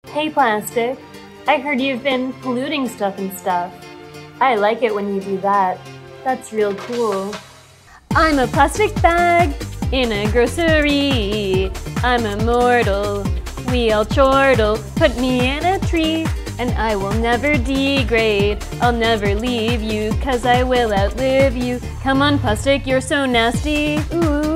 Hey plastic, I heard you've been polluting stuff and stuff. I like it when you do that. That's real cool. I'm a plastic bag in a grocery. I'm immortal, we all chortle. Put me in a tree and I will never degrade. I'll never leave you, 'cause I will outlive you. Come on plastic, you're so nasty. Ooh.